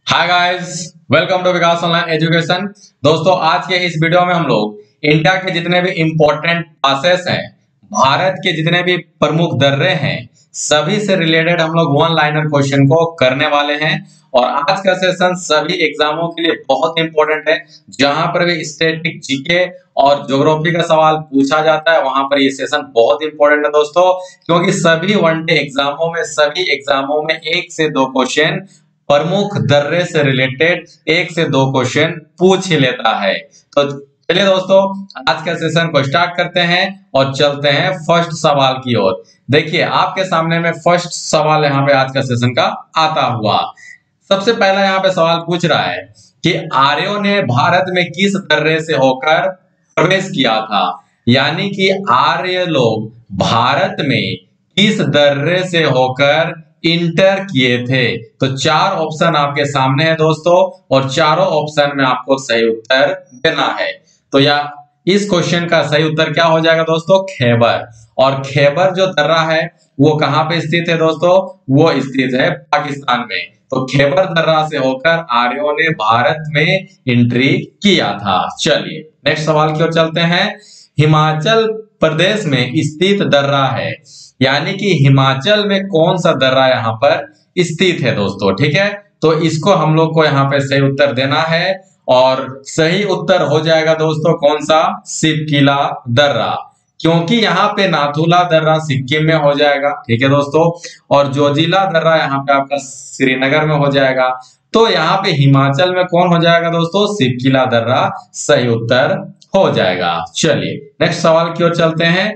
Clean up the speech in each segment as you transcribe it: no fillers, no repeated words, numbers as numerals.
Hi guys, welcome to Vikas online education. दोस्तों, आज के इस वीडियो में हम लोग इंडिया के जितने भी इंपॉर्टेंट पासेस हैं, भारत के जितने भी प्रमुख दर्रे हैं, सभी से रिलेटेड हम लोग वन लाइनर क्वेश्चन को करने वाले हैं। और आज का सेशन सभी एग्जामों के लिए बहुत इंपॉर्टेंट है। जहां पर भी स्टैटिक, जीके और ज्योग्राफी का सवाल पूछा जाता है, वहां पर ये सेशन बहुत इंपॉर्टेंट है दोस्तों, क्योंकि सभी वनडे एग्जामों में एक से दो क्वेश्चन प्रमुख दर्रे से रिलेटेड एक से दो क्वेश्चन पूछ ही लेता है। तो चलिए दोस्तों, आज का सेशन को स्टार्ट करते हैं और चलते हैं फर्स्ट सवाल की ओर। देखिए, आपके सामने में फर्स्ट सवाल यहाँ पे आज का सेशन का आता हुआ। सबसे पहला यहाँ पे सवाल पूछ रहा है कि आर्यों ने भारत में किस दर्रे से होकर प्रवेश किया था। यानी कि आर्य लोग भारत में किस दर्रे से होकर इंटर किए थे। तो चार ऑप्शन आपके सामने है दोस्तों, और चारों ऑप्शन में आपको सही उत्तर देना है। तो या इस क्वेश्चन का सही उत्तर क्या हो जाएगा दोस्तों? खैबर। और खैबर जो दर्रा है वो कहां पे स्थित है दोस्तों? वो स्थित है पाकिस्तान में। तो खैबर दर्रा से होकर आर्यों ने भारत में एंट्री किया था। चलिए नेक्स्ट सवाल की ओर चलते हैं। हिमाचल प्रदेश में स्थित दर्रा है, यानी कि हिमाचल में कौन सा दर्रा यहाँ पर स्थित है दोस्तों। ठीक है, तो इसको हम लोग को यहाँ पे सही उत्तर देना है, और सही उत्तर हो जाएगा दोस्तों कौन सा? शिवकिला दर्रा, क्योंकि यहाँ पे नाथुला दर्रा सिक्किम में हो जाएगा। ठीक है दोस्तों, और जोजिला दर्रा यहाँ पे आपका श्रीनगर में हो जाएगा। तो यहाँ पे हिमाचल में कौन हो जाएगा दोस्तों? शिवकिला दर्रा सही उत्तर हो जाएगा। चलिए नेक्स्ट सवाल की ओर चलते हैं।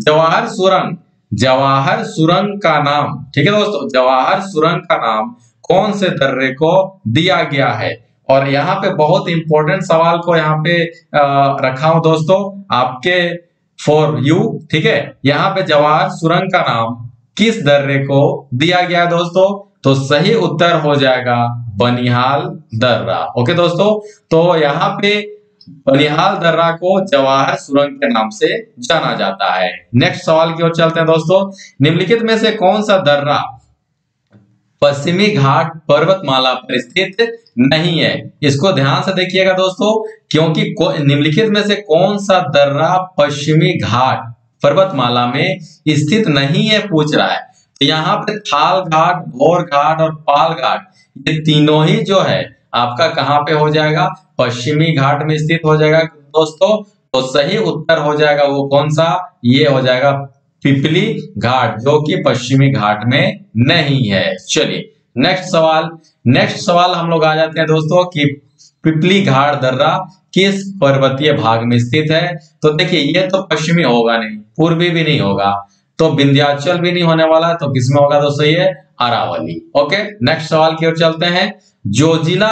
जवाहर सुरंग का नाम, ठीक है दोस्तों, जवाहर सुरंग का नाम कौन से दर्रे को दिया गया है? और यहाँ पे बहुत इंपॉर्टेंट सवाल को यहाँ पे रखा हूं दोस्तों आपके फॉर यू। ठीक है, यहाँ पे जवाहर सुरंग का नाम किस दर्रे को दिया गया दोस्तों? तो सही उत्तर हो जाएगा बनिहाल दर्रा। ओके दोस्तों, तो यहाँ पे बनिहाल दर्रा को जवाहर सुरंग के नाम से जाना जाता है। नेक्स्ट सवाल की ओर चलते हैं दोस्तों। निम्नलिखित में से कौन सा दर्रा पश्चिमी घाट पर्वतमाला पर स्थित नहीं है? इसको ध्यान से देखिएगा दोस्तों, क्योंकि निम्नलिखित में से कौन सा दर्रा पश्चिमी घाट पर्वतमाला में स्थित नहीं है पूछ रहा है। तो यहाँ पे थाल घाट, भोर घाट और पाल घाट, ये तीनों ही जो है आपका कहां पे हो जाएगा? पश्चिमी घाट में स्थित हो जाएगा दोस्तों। तो सही उत्तर हो जाएगा वो कौन सा? ये हो जाएगा पिपली घाट, जो कि पश्चिमी घाट में नहीं है। चलिए नेक्स्ट सवाल हम लोग आ जाते हैं दोस्तों कि पिपली घाट दर्रा किस पर्वतीय भाग में स्थित है? तो देखिए, ये तो पश्चिमी होगा नहीं, पूर्वी भी नहीं होगा, तो विंध्याचल भी नहीं होने वाला, तो किसमें होगा दोस्तों? ये अरावली। ओके, नेक्स्ट सवाल की ओर चलते हैं। जोजिला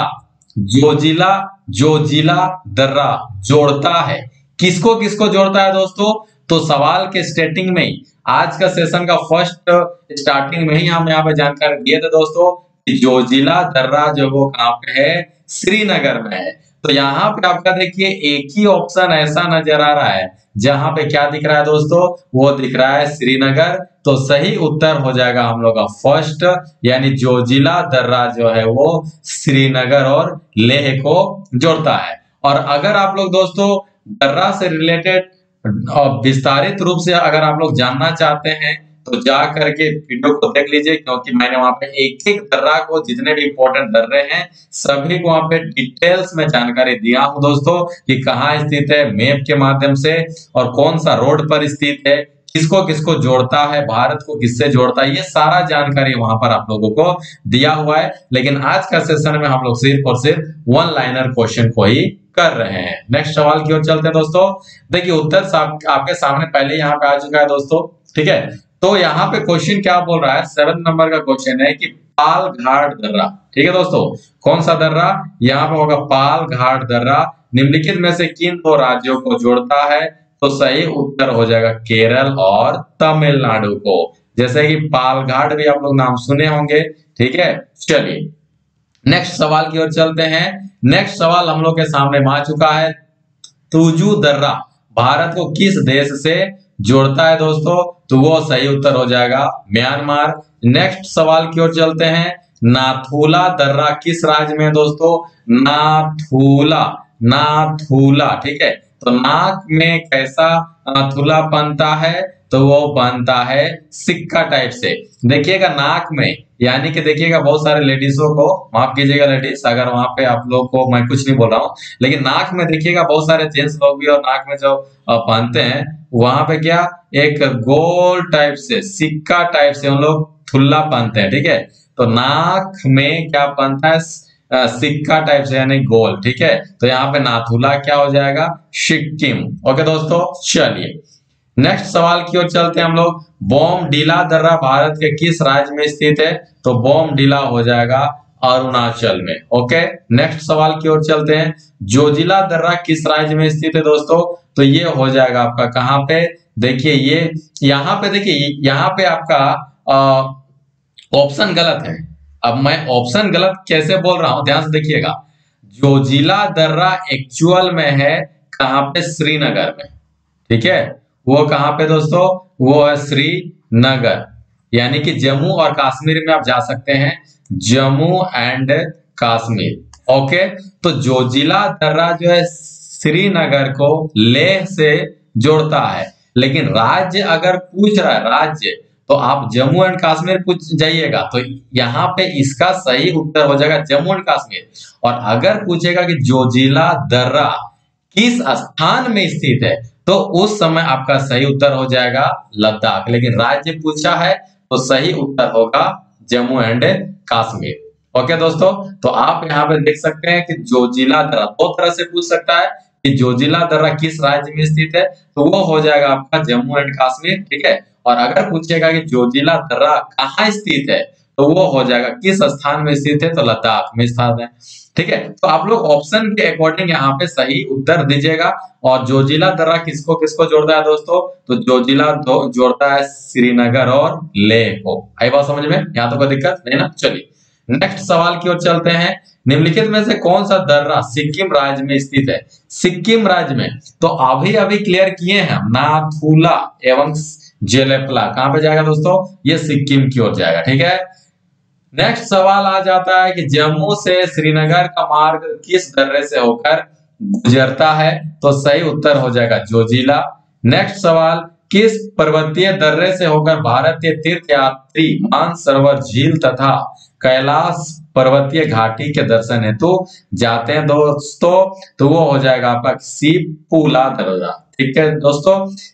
दर्रा जोड़ता है किसको किसको जोड़ता है दोस्तों? तो सवाल के स्टार्टिंग में ही, आज का सेशन का फर्स्ट स्टार्टिंग में ही हम यहाँ पे जानकारी दिए थे दोस्तों कि जोजिला दर्रा जो वो कहाँ पे है? श्रीनगर में है। तो यहाँ पे आपका देखिए एक ही ऑप्शन ऐसा नजर आ रहा है जहां पे क्या दिख रहा है दोस्तों? वो दिख रहा है श्रीनगर। तो सही उत्तर हो जाएगा हम लोग का फर्स्ट, यानी जोजिला दर्रा जो है वो श्रीनगर और लेह को जोड़ता है। और अगर आप लोग दोस्तों दर्रा से रिलेटेड विस्तारित रूप से अगर आप लोग जानना चाहते हैं तो जा करके वीडियो को देख लीजिए, क्योंकि मैंने वहां पे एक एक दर्रा को, जितने भी इंपॉर्टेंट दर्रे हैं सभी को वहां पे डिटेल्स में जानकारी दिया हूं दोस्तों कि कहाँ स्थित है मैप के माध्यम से, और कौन सा रोड पर स्थित है, किसको किसको जोड़ता है, भारत को किससे जोड़ता है, ये सारा जानकारी वहां पर आप लोगों को दिया हुआ है। लेकिन आज का सेशन में हम लोग सिर्फ और सिर्फ वन लाइनर क्वेश्चन को ही कर रहे हैं। नेक्स्ट सवाल की ओर चलते हैं दोस्तों। देखिए, उत्तर आपके सामने पहले यहाँ पे आ चुका है दोस्तों। ठीक है, तो यहाँ पे क्वेश्चन क्या बोल रहा है? 7 नंबर का क्वेश्चन है कि पाल घाट दर्रा, ठीक है दोस्तों, कौन सा दर्रा? यहाँ पे होगा पाल घाट दर्रा, निम्नलिखित में से किन दो राज्यों को जोड़ता है? तो सही उत्तर हो जाएगा केरल और तमिलनाडु को। जैसे कि पाल घाट भी आप लोग नाम सुने होंगे। ठीक है, चलिए नेक्स्ट सवाल की ओर चलते हैं। नेक्स्ट सवाल हम लोग के सामने आ चुका है। तुजू दर्रा भारत को किस देश से जोड़ता है दोस्तों? तो वो सही उत्तर हो जाएगा म्यांमार। नेक्स्ट सवाल की ओर चलते हैं। नाथुला दर्रा किस राज्य में है दोस्तों? नाथुला, नाथुला, ठीक है। तो नाक में कैसा नाथुला बनता है? तो वो बनता है सिक्का टाइप से। देखिएगा नाक में, यानी कि देखिएगा बहुत सारे लेडीजों को, माफ कीजिएगा लेडीज अगर वहां पे आप लोग को मैं कुछ नहीं बोल रहा हूँ, लेकिन नाक में देखिएगा बहुत सारे जेंट्स लोग भी, और नाक में जो पहनते हैं वहां पे क्या एक गोल टाइप से सिक्का टाइप से उन लोग थुल्ला पहनते हैं, ठीक है। तो नाक में क्या पहनता है? सिक्का टाइप से यानी गोल, ठीक है। तो यहाँ पे नाथुला क्या हो जाएगा? सिक्किम। ओके दोस्तों, चलिए नेक्स्ट सवाल की ओर चलते हैं हम लोग। बोमडिला दर्रा भारत के किस राज्य में स्थित है? तो बोमडिला हो जाएगा अरुणाचल में। ओके, नेक्स्ट सवाल की ओर चलते हैं। जोजिला दर्रा किस राज्य में स्थित है दोस्तों? तो ये हो जाएगा आपका कहां पे? देखिए ये यहाँ पे, देखिए यहाँ पे आपका ऑप्शन गलत है। अब मैं ऑप्शन गलत कैसे बोल रहा हूं, ध्यान से देखिएगा। जोजिला दर्रा एक्चुअल में है कहां पे? श्रीनगर में, ठीक है। वो कहां पे दोस्तों? वो है श्रीनगर, यानी कि जम्मू और कश्मीर में आप जा सकते हैं, जम्मू एंड कश्मीर। ओके, तो जोजिला दर्रा जो है श्रीनगर को लेह से जोड़ता है, लेकिन राज्य अगर पूछ रहा है राज्य, तो आप जम्मू एंड कश्मीर पूछ जाइएगा, तो यहाँ पे इसका सही उत्तर हो जाएगा जम्मू एंड कश्मीर। और अगर पूछेगा कि जोजिला दर्रा किस स्थान में स्थित है, तो उस समय आपका सही उत्तर हो जाएगा लद्दाख, लेकिन राज्य पूछा है तो सही उत्तर होगा जम्मू एंड कश्मीर। ओके दोस्तों, तो आप यहाँ पे देख सकते हैं कि जोजिला दर्रा दो तरह से पूछ सकता है कि जोजिला दर्रा किस राज्य में स्थित है, तो वो हो जाएगा आपका जम्मू एंड कश्मीर, ठीक है। और अगर पूछेगा कि जोजिला दर्रा कहाँ स्थित है, तो वो हो जाएगा किस स्थान में स्थित है, तो लद्दाख में स्थित है, ठीक है। तो आप लोग ऑप्शन के अकॉर्डिंग यहाँ पे सही उत्तर दीजिएगा। और जोजिला दर्रा किसको किसको जोड़ता है दोस्तों? तो जोजिला जोड़ता है श्रीनगर और लेह को। आई बात समझ में? यहाँ तो कोई दिक्कत नहीं ना। चलिए नेक्स्ट सवाल की ओर चलते हैं। निम्नलिखित में से कौन सा दर्रा सिक्किम राज्य में स्थित है? सिक्किम राज्य में तो अभी अभी क्लियर किए हैं, नाथुला एवं जेलेपला कहां पे जाएगा दोस्तों? ये सिक्किम की ओर जाएगा, ठीक है। नेक्स्ट सवाल आ जाता है कि जम्मू से श्रीनगर का मार्ग किस दर्रे से होकर गुजरता है? तो सही उत्तर हो जाएगा जोजिला। नेक्स्ट सवाल, किस पर्वतीय दर्रे से होकर भारतीय तीर्थयात्री मानसरोवर झील तथा कैलाश पर्वतीय घाटी के दर्शन हेतु जाते हैं दोस्तों? तो वो हो जाएगा आपका सिपुला दर्रा, ठीक है दोस्तों,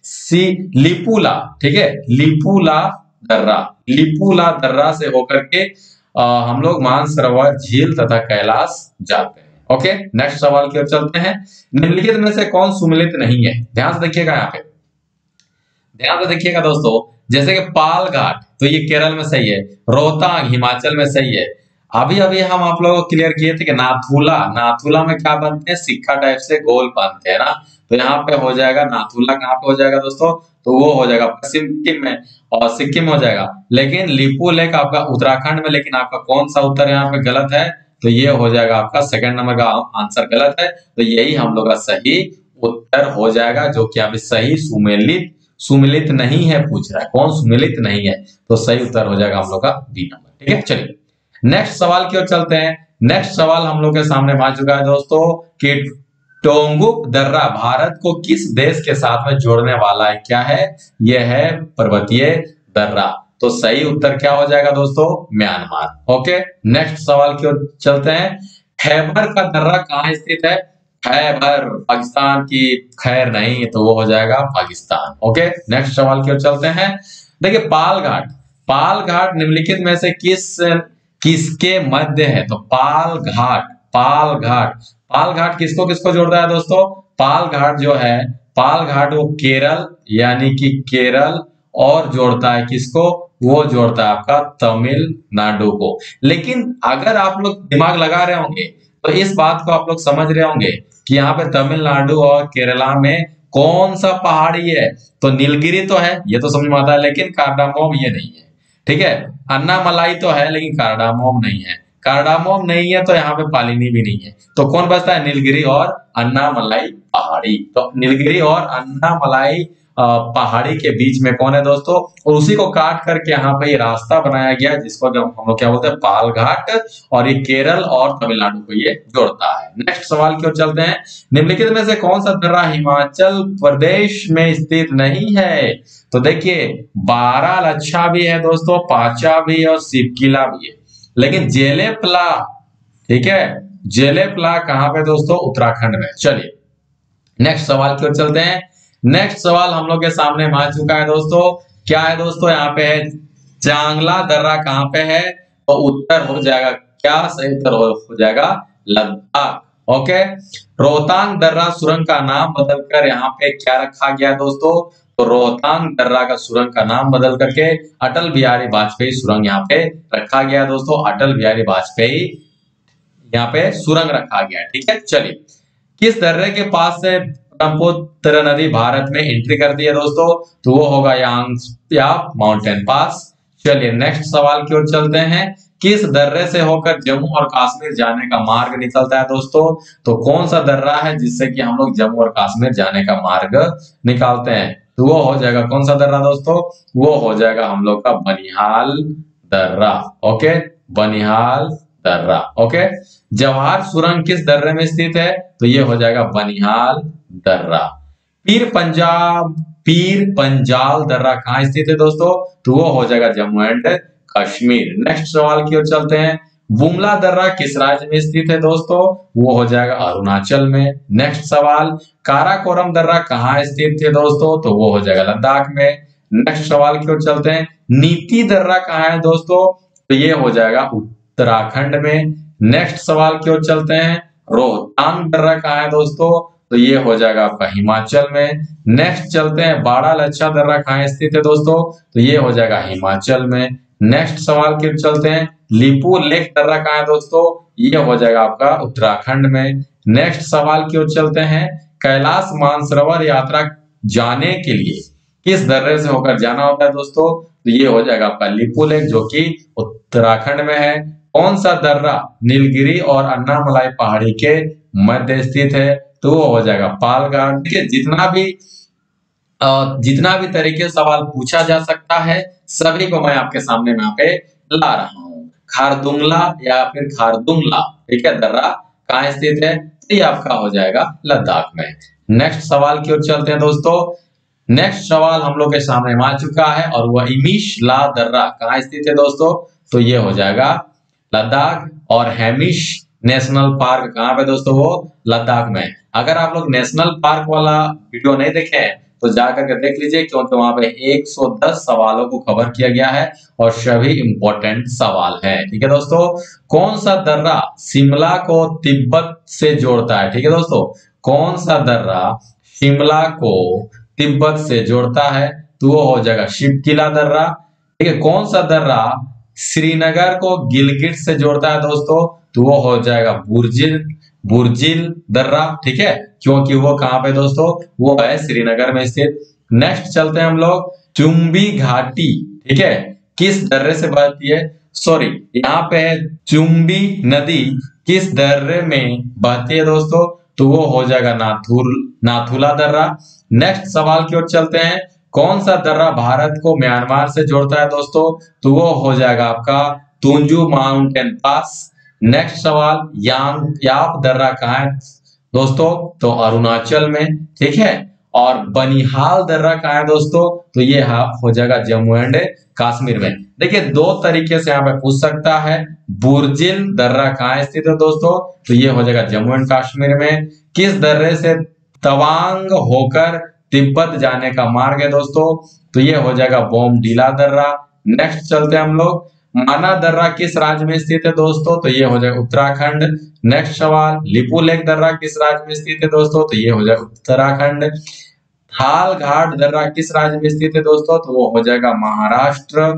लिपुला, ठीक है, लिपुला दर्रा, लिपुला दर्रा से होकर के हम लोग मानसरोवर झील तथा कैलाश जाते हैं। ओके, नेक्स्ट सवाल की ओर चलते हैं। निम्नलिखित में से कौन सुमेलित नहीं है? ध्यान से देखिएगा, यहाँ पे ध्यान से देखिएगा दोस्तों। जैसे कि पाल घाट, तो ये केरल में सही है, रोहतांग हिमाचल में सही है। अभी अभी हम आप लोगों को क्लियर किए थे कि नाथुला, नाथुला में क्या बनते हैं? सिक्का टाइप से गोल बनते हैं ना। तो यहाँ पे हो जाएगा नाथुला, कहाँ पे हो जाएगा दोस्तों? तो वो हो जाएगा सिक्किम में, और सिक्किम हो जाएगा। लेकिन लिपू लेक आपका उत्तराखंड में, लेकिन आपका कौन सा उत्तर यहाँ पे गलत है? तो ये हो जाएगा आपका सेकंड नंबर का आंसर गलत है। तो यही हम लोग का सही उत्तर हो जाएगा, जो कि अभी सही सुमेलित, सुमेलित नहीं है पूछ रहा है, कौन सुमेलित नहीं है, तो सही उत्तर हो जाएगा हम लोग का बी नंबर, ठीक है। चलिए नेक्स्ट सवाल की ओर चलते हैं। नेक्स्ट सवाल हम लोग के सामने आ चुका है दोस्तों कि टोंगुक दर्रा भारत को किस देश के साथ में जोड़ने वाला है? क्या है? यह है पर्वतीय दर्रा। तो सही उत्तर क्या हो जाएगा दोस्तों? म्यांमार। ओके, नेक्स्ट सवाल की ओर चलते हैं। खैबर का दर्रा कहाँ स्थित है? खैबर पाकिस्तान की खैर नहीं, तो वो हो जाएगा पाकिस्तान। ओके, नेक्स्ट सवाल की ओर चलते हैं। देखिए पाल घाट, पाल घाट निम्नलिखित में से किसके मध्य है? तो पाल घाट, पाल घाट, पाल घाट किसको किसको जोड़ता है दोस्तों? पाल घाट जो है, पाल घाट वो केरल, यानी कि केरल, और जोड़ता है किसको? वो जोड़ता है आपका तमिलनाडु को। लेकिन अगर आप लोग दिमाग लगा रहे होंगे तो इस बात को आप लोग समझ रहे होंगे कि यहाँ पे तमिलनाडु और केरला में कौन सा पहाड़ी है? तो नीलगिरी तो है, ये तो समझ में आता है, लेकिन कार्डामोम ये नहीं है, ठीक है। अन्नामलाई तो है, लेकिन कार्डामोम नहीं है, कार्डामोम नहीं है तो यहाँ पे पालिनी भी नहीं है। तो कौन बचता है? नीलगिरी और अन्नामलाई पहाड़ी। तो नीलगिरी और अन्नामलाई पहाड़ी के बीच में कौन है दोस्तों, और उसी को काट करके यहाँ पे ये रास्ता बनाया गया जिसको हम लोग क्या बोलते हैं, पाल घाट, और ये केरल और तमिलनाडु को ये जोड़ता है। नेक्स्ट सवाल की ओर चलते हैं। निम्नलिखित में से कौन सा दर्रा हिमाचल प्रदेश में स्थित नहीं है? तो देखिए, बाराल अच्छा भी है दोस्तों, पाचा भी और सिपकिला भी है, लेकिन जेलेपला, ठीक है, जेलेपला कहां पे दोस्तों, उत्तराखंड में। चलिए नेक्स्ट सवाल की ओर चलते हैं। नेक्स्ट सवाल हम लोग के सामने आ चुका है दोस्तों। क्या है दोस्तों, यहाँ पे है चांगला दर्रा कहां पे है, तो उत्तर हो जाएगा क्या, सही उत्तर हो जाएगा लद्दाख। ओके, रोहतांग दर्रा सुरंग का नाम बदलकर यहाँ पे क्या रखा गया दोस्तों, तो रोहतांग दर्रा का सुरंग का नाम बदल करके अटल बिहारी वाजपेयी सुरंग यहाँ पे रखा गया दोस्तों। अटल बिहारी वाजपेयी यहाँ पे सुरंग रखा गया, ठीक है। चलिए, किस दर्रे के पास से ब्रह्मपुत्र नदी भारत में एंट्री करती है दोस्तों, तो वो होगा यांगत्से माउंटेन पास। चलिए नेक्स्ट सवाल की ओर चलते हैं। किस दर्रे से होकर जम्मू और कश्मीर जाने का मार्ग निकलता है दोस्तों, तो कौन सा दर्रा है जिससे कि हम लोग जम्मू और कश्मीर जाने का मार्ग निकालते हैं, तो वो हो जाएगा कौन सा दर्रा दोस्तों, वो हो जाएगा हम लोग का बनिहाल दर्रा। ओके, बनिहाल दर्रा। ओके, जवाहर सुरंग किस दर्रे में स्थित है, तो ये हो जाएगा बनिहाल दर्रा। पीर पंजाल दर्रा कहाँ स्थित है दोस्तों, तो वो हो जाएगा जम्मू एंड कश्मीर। नेक्स्ट सवाल की ओर चलते हैं। बुमला दर्रा किस राज्य में स्थित है दोस्तों, वो हो जाएगा अरुणाचल में। नेक्स्ट सवाल, काराकोरम दर्रा कहाँ स्थित है दोस्तों, तो वो हो जाएगा लद्दाख में। नेक्स्ट सवाल की ओर चलते हैं। नीति दर्रा कहाँ है दोस्तों, तो ये हो जाएगा उत्तराखंड में। नेक्स्ट सवाल की ओर चलते हैं। रोहतांग दर्रा कहाँ है दोस्तों, तो ये हो जाएगा आपका हिमाचल में। नेक्स्ट चलते हैं, बाड़ा लच्छा दर्रा कहाँ स्थित है दोस्तों, तो ये हो जाएगा हिमाचल में। नेक्स्ट सवाल की ओर चलते हैं। लिपू लेक दर्रा कहाँ है दोस्तों, ये हो जाएगा आपका उत्तराखंड में। नेक्स्ट सवाल की ओर चलते हैं। कैलाश मानसरोवर यात्रा जाने के लिए किस दर्रे से होकर जाना होता है दोस्तों, तो ये हो जाएगा आपका लिपू लेक, जो कि उत्तराखंड में है। कौन सा दर्रा नीलगिरी और अन्नामलाई पहाड़ी के मध्य स्थित है, तो वो हो जाएगा पाल घाट। देखिए, जितना भी तरीके सवाल पूछा जा सकता है सभी को मैं आपके सामने यहाँ पे ला रहा हूँ। खारदुंगला या फिर खारदुंगला, ठीक है, दर्रा कहाँ स्थित है, तो ये आपका हो जाएगा लद्दाख में। नेक्स्ट सवाल की ओर चलते हैं दोस्तों। नेक्स्ट सवाल हम लोग के सामने आ चुका है और वह इमिश ला दर्रा कहाँ स्थित है दोस्तों, तो ये हो जाएगा लद्दाख। और हेमिश नेशनल पार्क कहाँ पे दोस्तों, वो लद्दाख में। अगर आप लोग नेशनल पार्क वाला वीडियो नहीं देखे हैं तो जाकर के देख लीजिए, क्योंकि वहां पे 110 सवालों को कवर किया गया है और सभी इंपॉर्टेंट सवाल हैं, ठीक है दोस्तों। कौन सा दर्रा शिमला को तिब्बत से जोड़ता है, ठीक है दोस्तों, कौन सा दर्रा शिमला को तिब्बत से जोड़ता है, तो वो हो जाएगा शिवकिला दर्रा। ठीक है, कौन सा दर्रा श्रीनगर को गिलगिट से जोड़ता है दोस्तों, तो वो हो जाएगा बुर्जिल दर्रा, ठीक है, क्योंकि वो कहां पे दोस्तों, वो है श्रीनगर में स्थित। नेक्स्ट चलते हैं हम लोग। चुम्बी घाटी, ठीक है, किस दर्रे से बहती है, सॉरी यहाँ पे है चुम्बी नदी किस दर्रे में बहती है दोस्तों, तो वो हो जाएगा नाथुला दर्रा। नेक्स्ट सवाल की ओर चलते हैं। कौन सा दर्रा भारत को म्यांमार से जोड़ता है दोस्तों, तो वो हो जाएगा आपका तुंजू माउंटेन पास। नेक्स्ट सवाल, याप दर्रा कहाँ है दोस्तों, तो अरुणाचल में, ठीक है। और बनिहाल दर्रा कहाँ है दोस्तों, तो ये हो जाएगा जम्मू एंड कश्मीर में। देखिए, दो तरीके से यहाँ पे पूछ सकता है। बुर्जिल दर्रा कहाँ स्थित है दोस्तों, तो ये हो जाएगा जम्मू एंड कश्मीर में। किस दर्रे से तवांग होकर तिब्बत जाने का मार्ग है दोस्तों, तो ये हो जाएगा बोमडीला दर्रा। नेक्स्ट चलते हैं हम लोग। माना दर्रा किस राज्य में स्थित है दोस्तों, तो ये हो जाएगा उत्तराखंड। नेक्स्ट सवाल, लिपू लेक दर्रा किस राज्य में स्थित है दोस्तों, तो ये हो जाएगा उत्तराखंड। थाल घाट दर्रा किस राज्य में स्थित है दोस्तों, तो वो हो जाएगा महाराष्ट्र,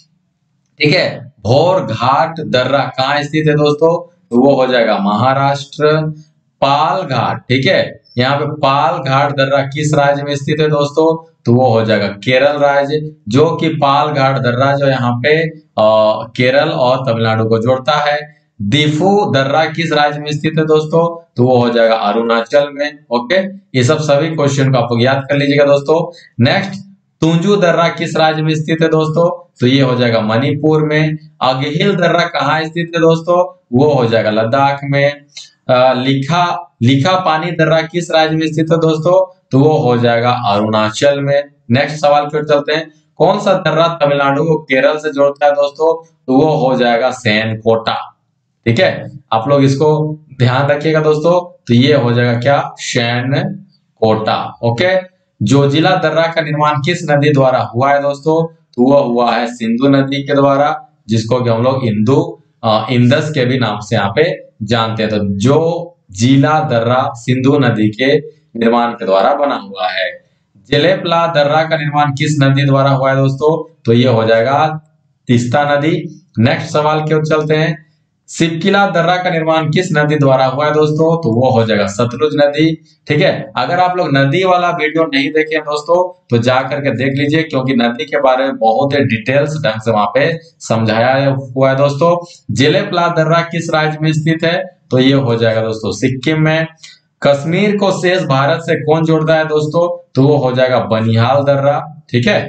ठीक है। भोर घाट दर्रा कहाँ स्थित है दोस्तों, तो वो हो जाएगा महाराष्ट्र। पाल घाट, ठीक है, यहाँ पे पाल घाट दर्रा किस राज्य में स्थित है दोस्तों, तो वो हो जाएगा केरल राज्य, जो कि पाल घाट दर्रा जो यहाँ पे केरल और तमिलनाडु को जोड़ता है। दीफू दर्रा किस राज्य में स्थित है दोस्तों? तो वो हो जाएगा अरुणाचल में। ओके, ये सभी क्वेश्चन को आप लोग याद कर लीजिएगा दोस्तों। नेक्स्ट, तुंजू दर्रा किस राज्य में स्थित है दोस्तों? तो ये हो जाएगा मणिपुर में। अगहिल दर्रा कहाँ स्थित है दोस्तों? वो हो जाएगा लद्दाख में। लिखा पानी दर्रा किस राज्य में स्थित है दोस्तों? तो वो हो जाएगा अरुणाचल में। नेक्स्ट सवाल फिर चलते हैं, कौन सा दर्रा तमिलनाडु को केरल से जोड़ता है दोस्तों? तो वो हो जाएगा सैनकोटा। ठीक है, आप लोग इसको ध्यान रखिएगा दोस्तों। तो ये हो जाएगा क्या? सैनकोटा। ओके, जोजिला दर्रा का निर्माण किस नदी द्वारा हुआ है दोस्तों? तो वो हुआ है सिंधु नदी के द्वारा, जिसको कि हम लोग इंदस के भी नाम से यहाँ पे जानते हैं। तो जो जिला दर्रा सिंधु नदी के निर्माण के द्वारा बना हुआ है। जेलेपला दर्रा का निर्माण किस नदी द्वारा हुआ है दोस्तों? तो ये हो जाएगा तीस्ता नदी। नेक्स्ट सवाल की ओर चलते हैं, सिपकिला दर्रा का निर्माण किस नदी द्वारा हुआ है दोस्तों? तो वो हो जाएगा सतलुज नदी। ठीक है, अगर आप लोग नदी वाला वीडियो नहीं देखे हैं दोस्तों तो जा करके देख लीजिए, क्योंकि नदी के बारे में बहुत ही डिटेल्स ढंग से वहां पे समझाया हुआ है दोस्तों। जेलेपला दर्रा किस राज्य में स्थित है? तो ये हो जाएगा दोस्तों सिक्किम में। कश्मीर को शेष भारत से कौन जोड़ता है दोस्तों? तो वो हो जाएगा बनिहाल दर्रा। ठीक है,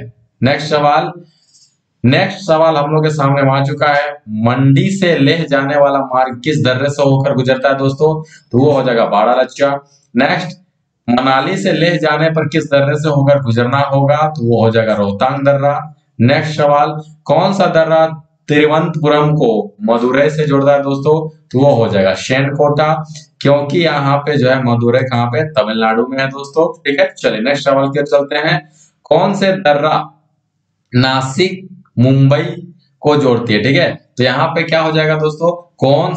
नेक्स्ट सवाल हम लोग के सामने आ चुका है, मंडी से लेह जाने वाला मार्ग किस दर्रे से होकर गुजरता है दोस्तों? तो वो हो जाएगा बाड़ा लच्चा। नेक्स्ट, मनाली से लेह जाने पर किस दर्रे से होकर गुजरना होगा? तो वो हो जाएगा रोहतांग दर्रा। नेक्स्ट सवाल, कौन सा दर्रा तिरुवनंतपुरम को मदुरई से जोड़ता है दोस्तों? तो वो हो जाएगा सैनकोटा, क्योंकि यहाँ पे जो है मदुरई कहाँ पे? तमिलनाडु में है दोस्तों। ठीक है, चलिए नेक्स्ट सवाल की चलते हैं, कौन से दर्रा नासिक मुंबई को जोड़ती है? ठीक है, तो यहाँ पे क्या हो जाएगा दोस्तों, कौन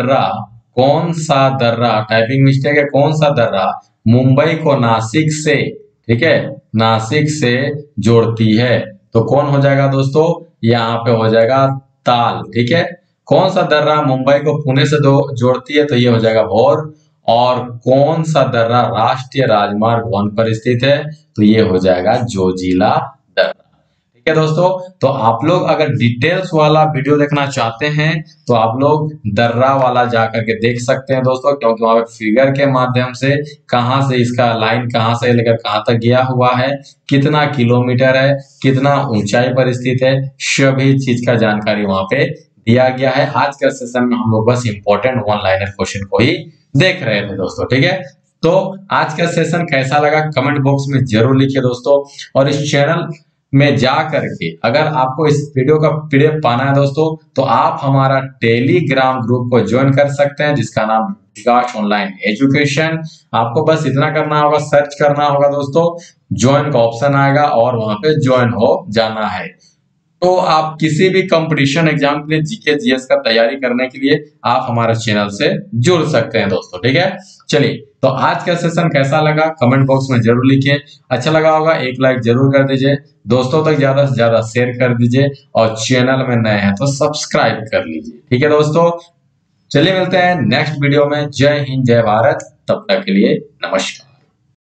सा दर्रा, टाइपिंग मिस्टेक है, कौन सा दर्रा मुंबई को नासिक से, ठीक है, नासिक से जोड़ती है? तो कौन हो जाएगा दोस्तों? यहाँ पे हो जाएगा ताल। ठीक है, कौन सा दर्रा मुंबई को पुणे से जोड़ती है? तो ये हो जाएगा भोर। और कौन सा दर्रा राष्ट्रीय राजमार्ग 1 पर स्थित है? तो ये हो जाएगा जोजिला दर्रा। ठीक है दोस्तों, तो आप लोग अगर डिटेल्स वाला वीडियो देखना चाहते हैं तो आप लोग दर्रा वाला जाकर के देख सकते हैं दोस्तों, क्योंकि वहां पे फिगर के माध्यम से कहां से इसका लाइन कहां से लेकर कहां तक गया हुआ है, कितना किलोमीटर है, कितना ऊंचाई पर स्थित है, सभी चीज का जानकारी वहां पे दिया गया है। आज के सेशन में हम लोग बस इंपॉर्टेंट 1 लाइनर क्वेश्चन को ही देख रहे थे दोस्तों। ठीक है, तो आज का सेशन कैसा लगा कमेंट बॉक्स में जरूर लिखिए दोस्तों। और इस चैनल में जा करके अगर आपको इस वीडियो का पीडीएफ पाना है दोस्तों तो आप हमारा टेलीग्राम ग्रुप को ज्वाइन कर सकते हैं, जिसका नाम विकास ऑनलाइन एजुकेशन। आपको बस इतना करना होगा, सर्च करना होगा दोस्तों, ज्वाइन का ऑप्शन आएगा और वहां पे ज्वाइन हो जाना है। तो आप किसी भी कंपटीशन एग्जाम के लिए जीके जीएस का तैयारी करने के लिए आप हमारे चैनल से जुड़ सकते हैं दोस्तों। ठीक है, चलिए, तो आज का सेशन कैसा लगा कमेंट बॉक्स में जरूर लिखिए। अच्छा लगा होगा एक लाइक जरूर कर दीजिए, दोस्तों तक ज्यादा से ज्यादा शेयर कर दीजिए, और चैनल में नए हैं तो सब्सक्राइब कर लीजिए। ठीक है दोस्तों, चलिए मिलते हैं नेक्स्ट वीडियो में। जय हिंद, जय भारत, तब तक के लिए नमस्कार।